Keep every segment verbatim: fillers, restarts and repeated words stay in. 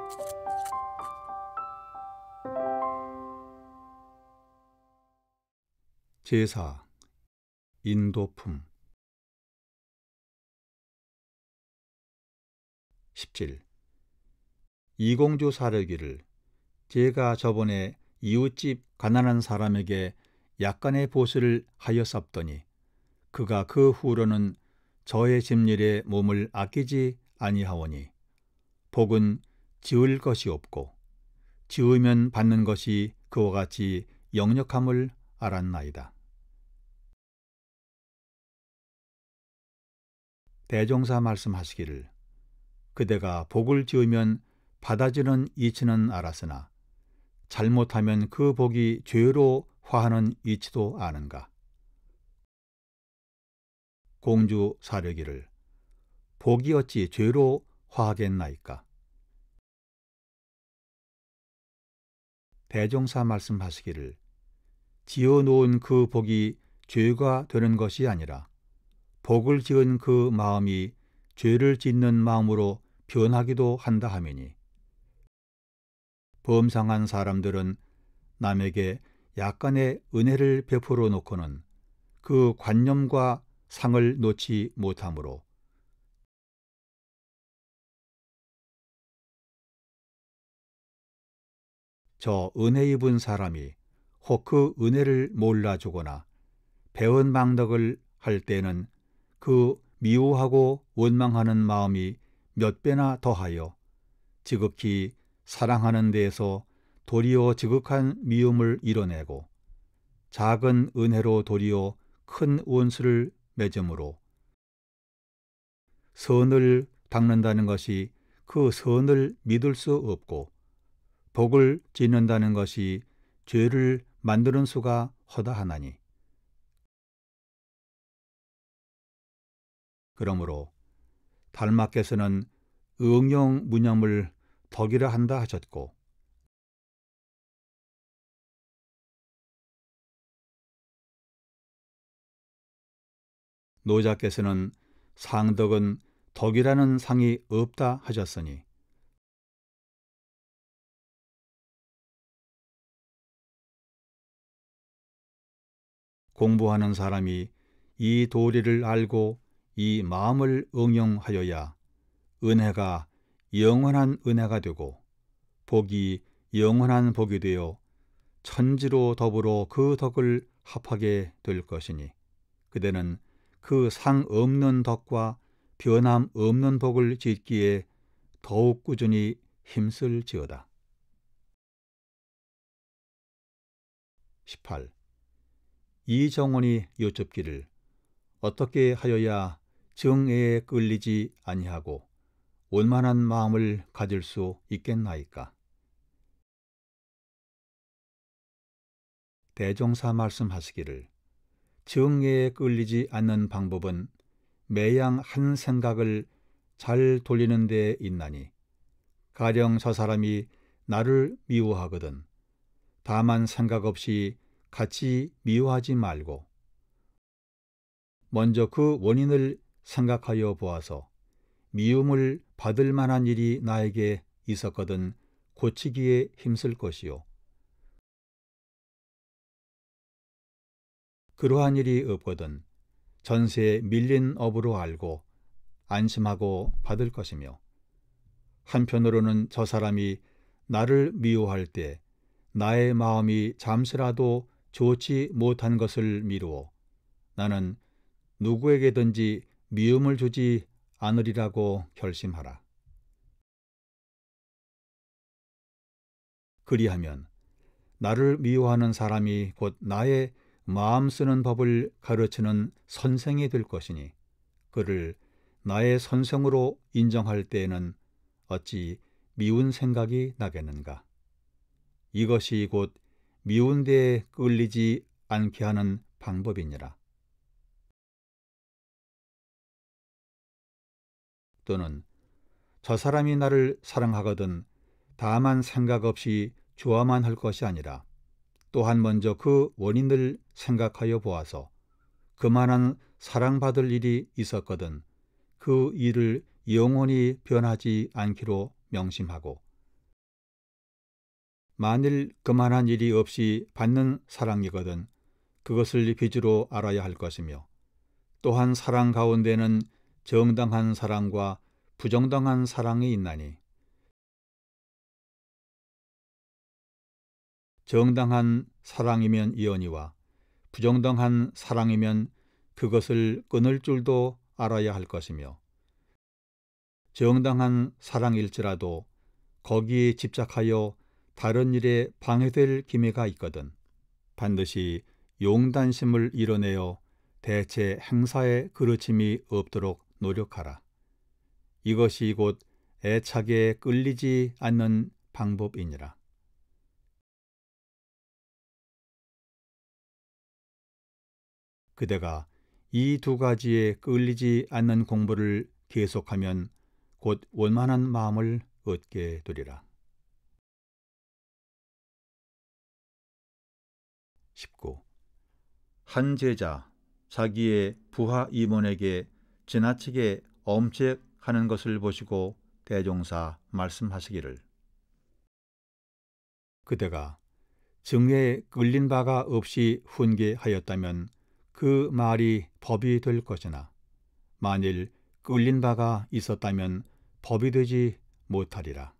제사 인도품 십칠. 이공주 사려기를 제가 저번에 이웃집 가난한 사람에게 약간의 보수를 하여 쌉더니 그가 그 후로는 저의 집일에 몸을 아끼지 아니하오니 복은 지을 것이 없고 지으면 받는 것이 그와 같이 역력함을 알았나이다. 대종사 말씀하시기를 그대가 복을 지으면 받아지는 이치는 알았으나 잘못하면 그 복이 죄로 화하는 이치도 아는가. 공주 사려기를 복이 어찌 죄로 화하겠나이까. 대종사 말씀하시기를 지어놓은 그 복이 죄가 되는 것이 아니라 복을 지은 그 마음이 죄를 짓는 마음으로 변하기도 한다 하매니 범상한 사람들은 남에게 약간의 은혜를 베풀어 놓고는 그 관념과 상을 놓지 못하므로 저 은혜 입은 사람이 혹 그 은혜를 몰라주거나 배은 망덕을 할 때는 그 미워하고 원망하는 마음이 몇 배나 더하여 지극히 사랑하는 데에서 도리어 지극한 미움을 이뤄내고 작은 은혜로 도리어 큰 원수를 맺음으로 선을 닦는다는 것이 그 선을 믿을 수 없고 복을 짓는다는 것이 죄를 만드는 수가 허다하나니 그러므로 달마께서는 응용 무념을 덕이라 한다 하셨고 노자께서는 상덕은 덕이라는 상이 없다 하셨으니 공부하는 사람이 이 도리를 알고 이 마음을 응용하여야 은혜가 영원한 은혜가 되고 복이 영원한 복이 되어 천지로 더불어 그 덕을 합하게 될 것이니 그대는 그 상 없는 덕과 변함 없는 복을 짓기에 더욱 꾸준히 힘쓸지어다. 십팔. 이정원이 여쭙기를 어떻게 하여야 정애에 끌리지 아니하고 원만한 마음을 가질 수 있겠나이까. 대종사 말씀하시기를 정애에 끌리지 않는 방법은 매양 한 생각을 잘 돌리는 데 있나니 가령 저 사람이 나를 미워하거든 다만 생각 없이 같이 미워하지 말고 먼저 그 원인을 생각하여 보아서 미움을 받을 만한 일이 나에게 있었거든 고치기에 힘쓸 것이요 그러한 일이 없거든 전세에 밀린 업으로 알고 안심하고 받을 것이며 한편으로는 저 사람이 나를 미워할 때 나의 마음이 잠시라도 좋지 못한 것을 미루어 나는 누구에게든지 미움을 주지 않으리라고 결심하라. 그리하면 나를 미워하는 사람이 곧 나의 마음 쓰는 법을 가르치는 선생이 될 것이니 그를 나의 선생으로 인정할 때에는 어찌 미운 생각이 나겠는가. 이것이 곧 미운 데에 끌리지 않게 하는 방법이니라. 또는 저 사람이 나를 사랑하거든 다만 생각 없이 좋아만 할 것이 아니라 또한 먼저 그 원인을 생각하여 보아서 그만한 사랑받을 일이 있었거든 그 일을 영원히 변하지 않기로 명심하고 만일 그만한 일이 없이 받는 사랑이거든 그것을 빚으로 알아야 할 것이며, 또한 사랑 가운데는 정당한 사랑과 부정당한 사랑이 있나니, 정당한 사랑이면 이언이와 부정당한 사랑이면 그것을 끊을 줄도 알아야 할 것이며, 정당한 사랑일지라도 거기에 집착하여 다른 일에 방해될 기미가 있거든 반드시 용단심을 이뤄내어 대체 행사에 그르침이 없도록 노력하라. 이것이 곧 애착에 끌리지 않는 방법이니라. 그대가 이 두 가지에 끌리지 않는 공부를 계속하면 곧 원만한 마음을 얻게 되리라. 십구. 한 제자 자기의 부하 임원에게 지나치게 엄책하는 것을 보시고 대종사 말씀하시기를, 그대가 증에 끌린 바가 없이 훈계하였다면 그 말이 법이 될 것이나, 만일 끌린 바가 있었다면 법이 되지 못하리라.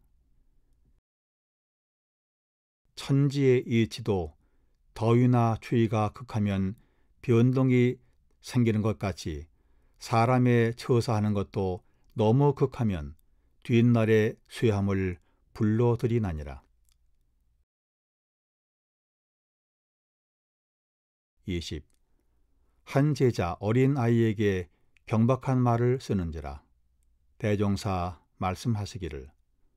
천지의 이치도 더위나 추위가 극하면 변동이 생기는 것 같이 사람의 처사하는 것도 너무 극하면 뒷날의 쇠함을 불러들이나니라. 이십. 한 제자 어린 아이에게 경박한 말을 쓰는지라. 대종사 말씀하시기를,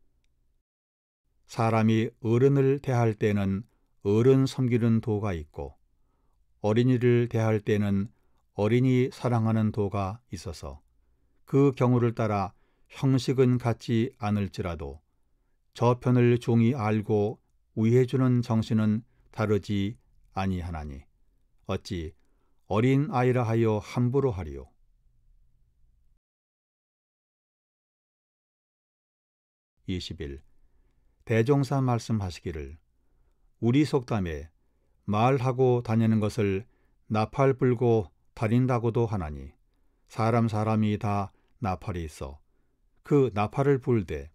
사람이 어른을 대할 때는 어른 섬기는 도가 있고 어린이를 대할 때는 어린이 사랑하는 도가 있어서 그 경우를 따라 형식은 같지 않을지라도 저편을 종이 알고 위해주는 정신은 다르지 아니하나니 어찌 어린 아이라 하여 함부로 하리요. 이십일. 대종사 말씀하시기를, 우리 속담에 말하고 다니는 것을 나팔 불고 다닌다고도 하나니, 사람 사람이 다 나팔이 있어 그 나팔을 불되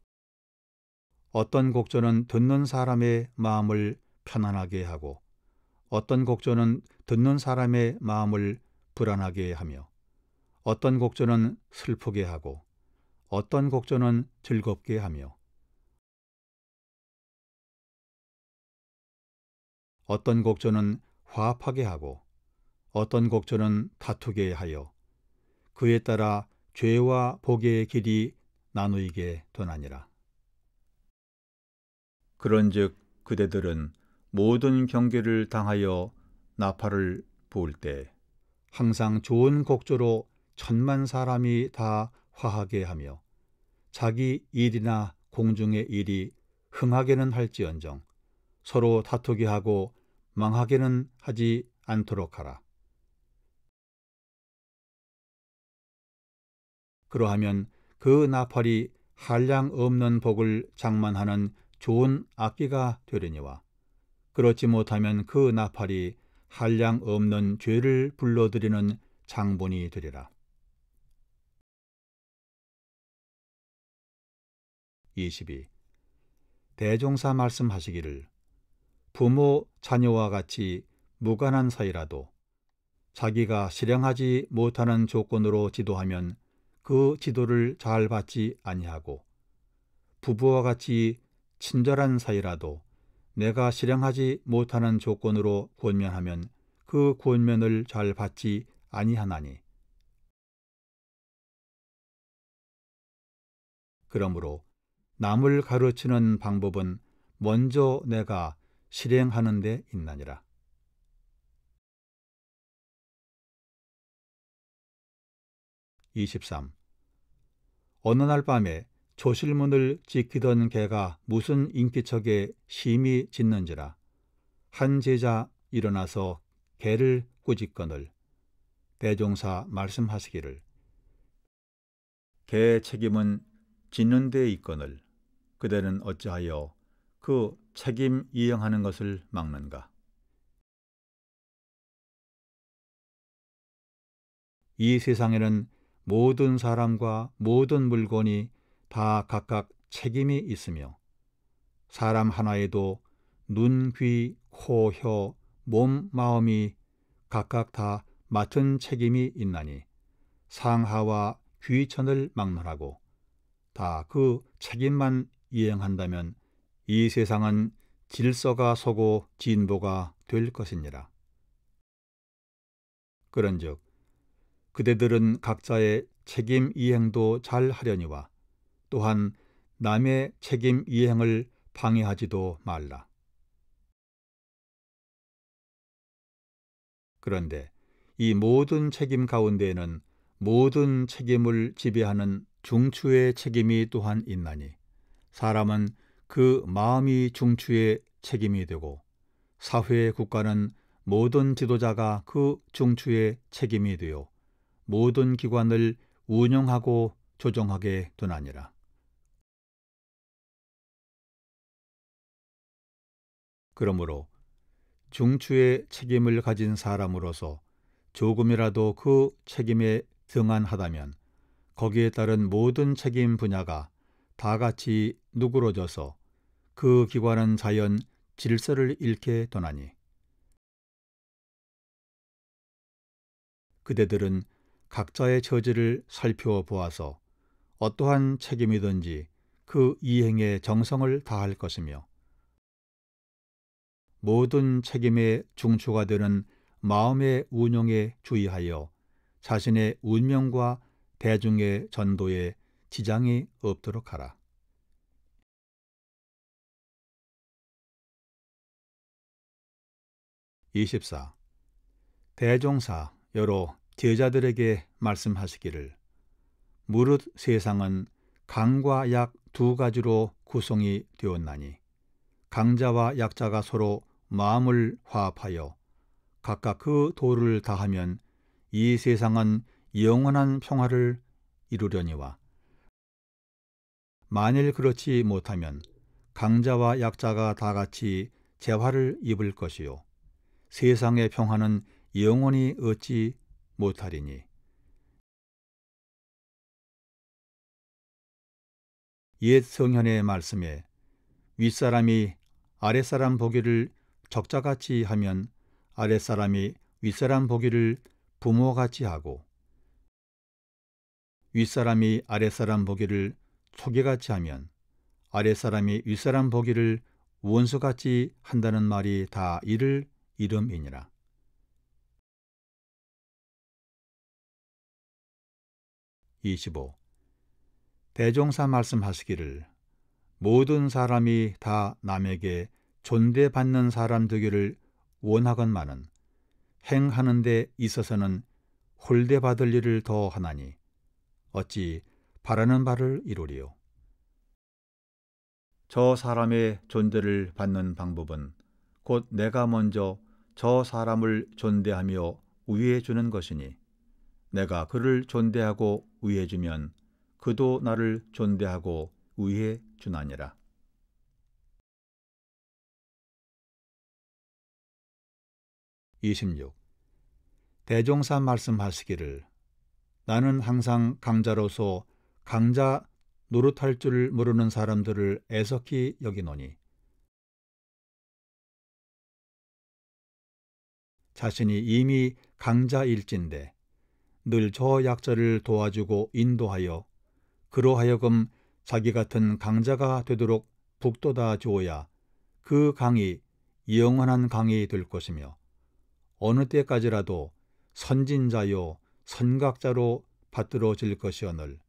어떤 곡조는 듣는 사람의 마음을 편안하게 하고 어떤 곡조는 듣는 사람의 마음을 불안하게 하며 어떤 곡조는 슬프게 하고 어떤 곡조는 즐겁게 하며 어떤 곡조는 화합하게 하고 어떤 곡조는 다투게 하여 그에 따라 죄와 복의 길이 나누이게 되나니라. 그런즉 그대들은 모든 경계를 당하여 나팔을 부을 때 항상 좋은 곡조로 천만 사람이 다 화하게 하며 자기 일이나 공중의 일이 흥하게는 할지언정 서로 다투게 하고 망하게는 하지 않도록 하라. 그러하면 그 나팔이 한량 없는 복을 장만하는 좋은 악기가 되려니와 그렇지 못하면 그 나팔이 한량 없는 죄를 불러들이는 장본이 되리라. 이십이. 대종사 말씀하시기를, 부모 자녀와 같이 무관한 사이라도 자기가 실행하지 못하는 조건으로 지도하면 그 지도를 잘 받지 아니하고 부부와 같이 친절한 사이라도 내가 실행하지 못하는 조건으로 권면하면 그 권면을 잘 받지 아니하나니, 그러므로 남을 가르치는 방법은 먼저 내가 실행하는 데 있나니라. 이십삼. 어느 날 밤에 조실문을 지키던 개가 무슨 인기척에 심히 짖는지라. 한 제자 일어나서 개를 꾸짖거늘 대종사 말씀하시기를, 개 책임은 짖는 데 있거늘 그대는 어찌하여 그 책임 이행하는 것을 막는가? 이 세상에는 모든 사람과 모든 물건이 다 각각 책임이 있으며 사람 하나에도 눈, 귀, 코, 혀, 몸, 마음이 각각 다 맡은 책임이 있나니 상하와 귀천을 막론하고 다 그 책임만 이행한다면 이 세상은 질서가 서고 진보가 될 것이니라. 그런즉 그대들은 각자의 책임 이행도 잘 하려니와 또한 남의 책임 이행을 방해하지도 말라. 그런데 이 모든 책임 가운데에는 모든 책임을 지배하는 중추의 책임이 또한 있나니 사람은 그 마음이 중추의 책임이 되고 사회 국가는 모든 지도자가 그 중추의 책임이 되어 모든 기관을 운영하고 조정하게 되나니라. 그러므로 중추의 책임을 가진 사람으로서 조금이라도 그 책임에 등한하다면 거기에 따른 모든 책임 분야가 다 같이 누그러져서 그 기관은 자연 질서를 잃게 되나니 그대들은 각자의 처지를 살펴보아서 어떠한 책임이든지 그 이행에 정성을 다할 것이며 모든 책임의 중추가 되는 마음의 운용에 주의하여 자신의 운명과 대중의 전도에 지장이 없도록 하라. 이십사. 대종사 여러 제자들에게 말씀하시기를 무릇 세상은 강과 약 두 가지로 구성이 되었나니 강자와 약자가 서로 마음을 화합하여 각각 그 도를 다하면 이 세상은 영원한 평화를 이루려니와 만일 그렇지 못하면 강자와 약자가 다 같이 재화를 입을 것이요 세상의 평화는 영원히 얻지 못하리니 옛 성현의 말씀에 윗사람이 아랫사람 보기를 적자같이 하면 아랫사람이 윗사람 보기를 부모같이 하고 윗사람이 아랫사람 보기를 초계같이 하면 아랫사람이 윗사람 보기를 원수같이 한다는 말이 다 이를 이름이니라. 이십오. 대종사 말씀하시기를 모든 사람이 다 남에게 존대받는 사람 되기를 원하건만은 행하는 데 있어서는 홀대받을 일을 더 하나니 어찌 바라는 바를 이루리요. 저 사람의 존대를 받는 방법은 곧 내가 먼저 저 사람을 존대하며 우애해 주는 것이니 내가 그를 존대하고 우애해 주면 그도 나를 존대하고 우애해 주나니라. 이십육. 대종사 말씀하시기를 나는 항상 강자로서 강자 노릇할 줄 모르는 사람들을 애석히 여기노니 자신이 이미 강자일진데 늘 저 약자를 도와주고 인도하여 그로하여금 자기 같은 강자가 되도록 북돋아 주어야 그 강이 영원한 강이 될 것이며 어느 때까지라도 선진자요 선각자로 받들어질 것이오늘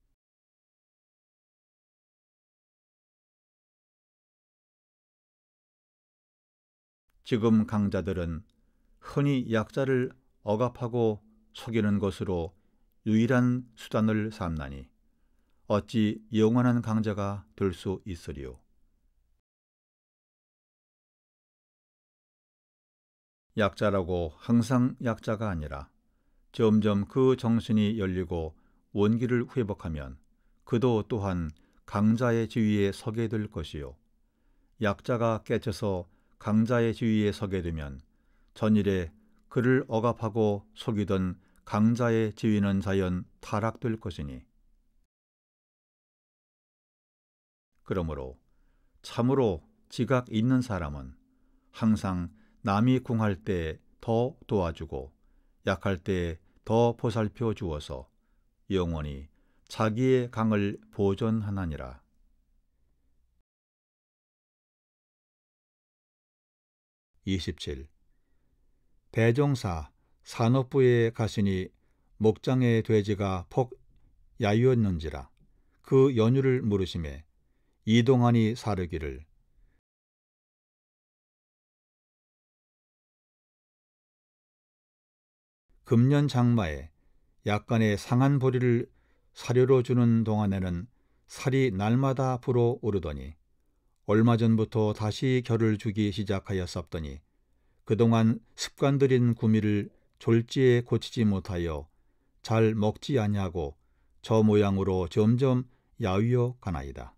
지금 강자들은 흔히 약자를 억압하고 속이는 것으로 유일한 수단을 삼나니 어찌 영원한 강자가 될 수 있으리요. 약자라고 항상 약자가 아니라 점점 그 정신이 열리고 원기를 회복하면 그도 또한 강자의 지위에 서게 될 것이요 약자가 깨쳐서 강자의 지위에 서게 되면 전일에 그를 억압하고 속이던 강자의 지위는 자연 타락될 것이니, 그러므로 참으로 지각 있는 사람은 항상 남이 궁할 때 더 도와주고 약할 때 더 보살펴 주어서 영원히 자기의 강을 보존하나니라. 이십칠. 대종사 산업부에 가시니 목장의 돼지가 폭 야유었는지라 그 연유를 물으심에 이동하니 사르기를, 금년 장마에 약간의 상한 보리를 사료로 주는 동안에는 살이 날마다 불어 오르더니 얼마 전부터 다시 결을 주기 시작하였었더니 그동안 습관들인 구미를 졸지에 고치지 못하여 잘 먹지 아니하고 저 모양으로 점점 야위어 가나이다.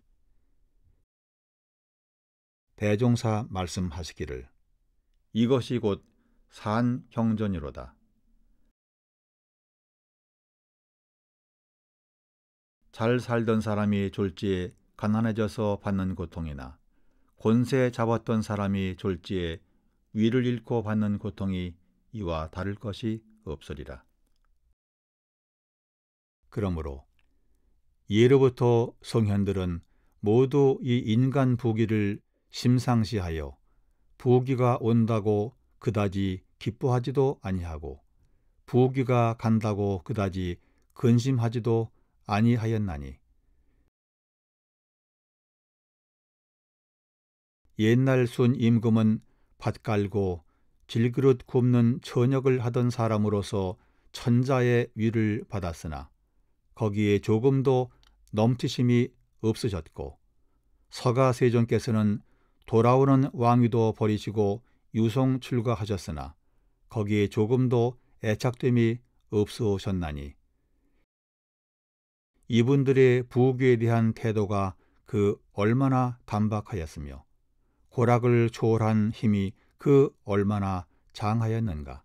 대종사 말씀하시기를, 이것이 곧 산경전이로다. 잘 살던 사람이 졸지에 가난해져서 받는 고통이나 권세 잡았던 사람이 졸지에 위를 잃고 받는 고통이 이와 다를 것이 없으리라. 그러므로 예로부터 성현들은 모두 이 인간 부귀를 심상시하여 부귀가 온다고 그다지 기뻐하지도 아니하고 부귀가 간다고 그다지 근심하지도 아니하였나니, 옛날 순 임금은 밭 깔고 질그릇 굽는 처녁을 하던 사람으로서 천자의 위를 받았으나 거기에 조금도 넘치심이 없으셨고, 서가세종께서는 돌아오는 왕위도 버리시고 유성 출가하셨으나 거기에 조금도 애착됨이 없으셨나니, 이분들의 부귀에 대한 태도가 그 얼마나 단박하였으며 고락을 초월한 힘이 그 얼마나 장하였는가.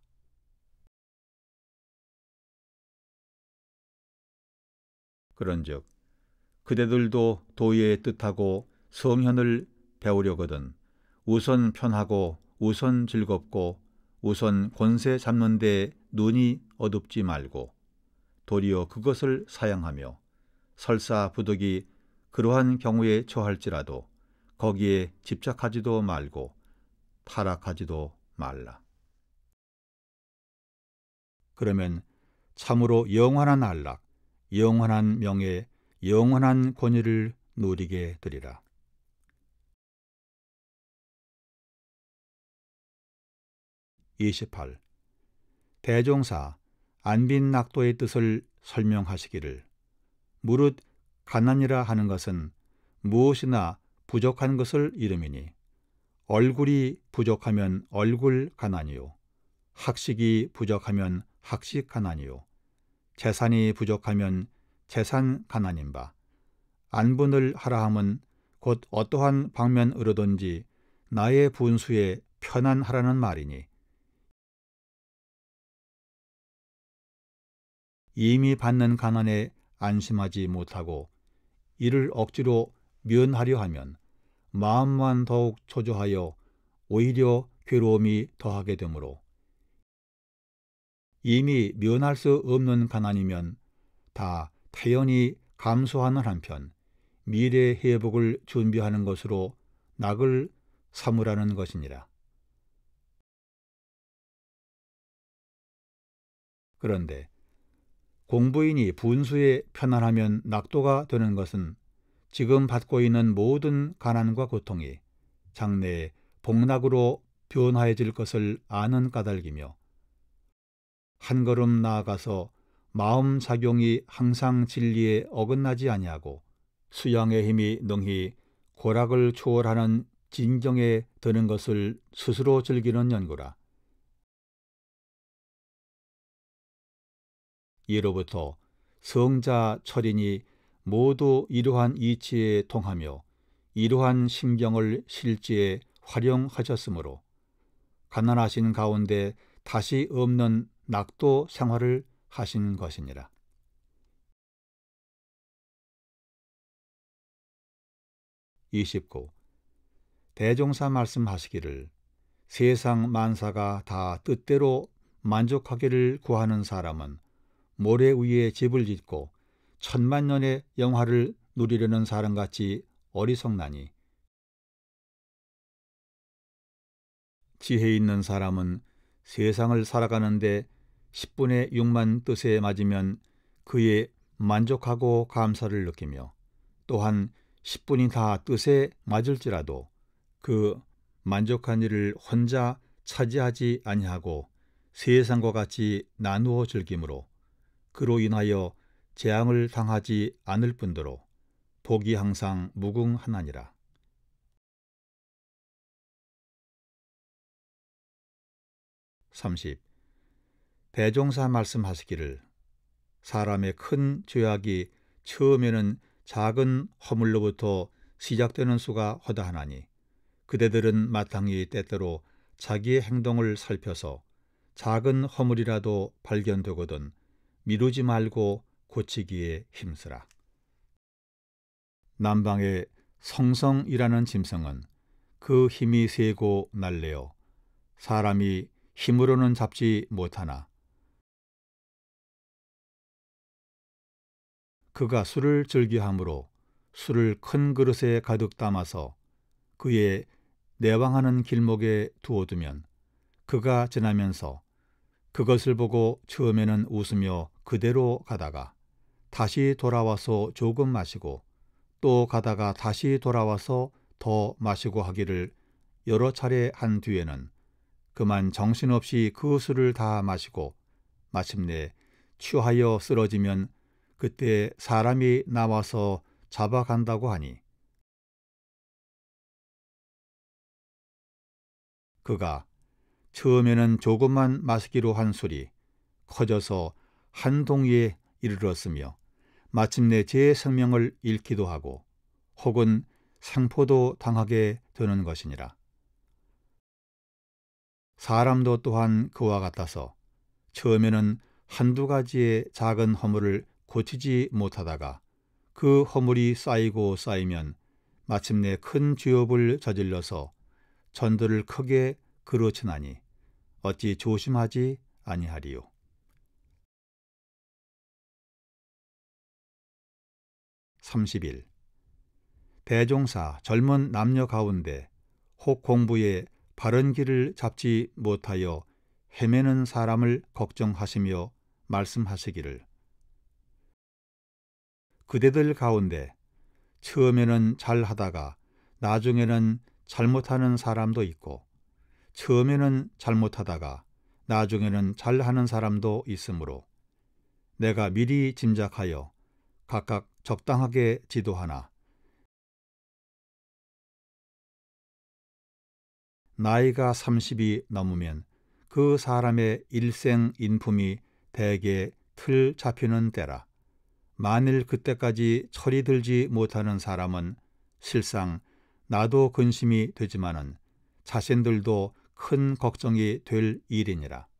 그런즉 그대들도 도의 뜻하고 성현을 배우려거든 우선 편하고 우선 즐겁고 우선 권세 잡는 데 눈이 어둡지 말고 도리어 그것을 사양하며 설사 부득이 그러한 경우에 처할지라도 거기에 집착하지도 말고 타락하지도 말라. 그러면 참으로 영원한 안락, 영원한 명예, 영원한 권위를 누리게 되리라. 이십팔. 대종사 안빈낙도의 뜻을 설명하시기를, 무릇 가난이라 하는 것은 무엇이나 부족한 것을 이름이니 얼굴이 부족하면 얼굴 가난이요, 학식이 부족하면 학식 가난이요, 재산이 부족하면 재산 가난인 바, 안분을 하라 함은 곧 어떠한 방면으로든지 나의 분수에 편안하라는 말이니, 이미 받는 가난에 안심하지 못하고 이를 억지로 면하려 하면 마음만 더욱 초조하여 오히려 괴로움이 더하게 되므로, 이미 면할 수 없는 가난이면 다 태연히 감수하는 한편 미래 회복을 준비하는 것으로 낙을 삼으라는 것이니라. 그런데 공부인이 분수에 편안하면 낙도가 되는 것은 지금 받고 있는 모든 가난과 고통이 장래에 복락으로 변화해질 것을 아는 까닭이며, 한 걸음 나아가서 마음 작용이 항상 진리에 어긋나지 아니하고 수양의 힘이 능히 고락을 초월하는 진정에 드는 것을 스스로 즐기는 연구라. 예로부터 성자 철인이 모두 이러한 이치에 통하며 이러한 심경을 실제에 활용하셨으므로 가난하신 가운데 다시 없는 낙도 생활을 하신 것이니라. 이십구. 대종사 말씀하시기를 세상 만사가 다 뜻대로 만족하기를 구하는 사람은 모래 위에 집을 짓고 천만년의 영화를 누리려는 사람같이 어리석나니, 지혜 있는 사람은 세상을 살아가는데 십분의 육만 뜻에 맞으면 그에 만족하고 감사를 느끼며, 또한 십분이 다 뜻에 맞을지라도 그 만족한 일을 혼자 차지하지 아니하고 세상과 같이 나누어 즐기므로 그로 인하여 재앙을 당하지 않을 뿐더러 복이 항상 무궁하나니라. 삼십. 대종사 말씀하시기를 사람의 큰 죄악이 처음에는 작은 허물로부터 시작되는 수가 허다하나니, 그대들은 마땅히 때때로 자기의 행동을 살펴서 작은 허물이라도 발견되거든 미루지 말고 고치기에 힘쓰라. 남방의 성성이라는 짐승은 그 힘이 세고 날래어 사람이 힘으로는 잡지 못하나, 그가 술을 즐겨함으로 술을 큰 그릇에 가득 담아서 그의 내왕하는 길목에 두어두면 그가 지나면서 그것을 보고 처음에는 웃으며 그대로 가다가 다시 돌아와서 조금 마시고 또 가다가 다시 돌아와서 더 마시고 하기를 여러 차례 한 뒤에는 그만 정신없이 그 술을 다 마시고 마침내 취하여 쓰러지면 그때 사람이 나와서 잡아간다고 하니, 그가 처음에는 조금만 마시기로 한 술이 커져서 한 동이에 이르렀으며 마침내 제 생명을 잃기도 하고 혹은 생포도 당하게 되는 것이니라. 사람도 또한 그와 같아서 처음에는 한두 가지의 작은 허물을 고치지 못하다가 그 허물이 쌓이고 쌓이면 마침내 큰 죄업을 저질러서 전도를 크게 그르치나니 어찌 조심하지 아니하리요. 삼십일. 대종사 젊은 남녀 가운데 혹 공부에 바른 길을 잡지 못하여 헤매는 사람을 걱정하시며 말씀하시기를 그대들 가운데 처음에는 잘하다가 나중에는 잘못하는 사람도 있고 처음에는 잘못하다가 나중에는 잘하는 사람도 있으므로 내가 미리 짐작하여 각각 적당하게 지도하나, 나이가 삼십이 넘으면 그 사람의 일생 인품이 대개 틀 잡히는 때라. 만일 그때까지 철이 들지 못하는 사람은 실상 나도 근심이 되지만은 자신들도 큰 걱정이 될 일이니라.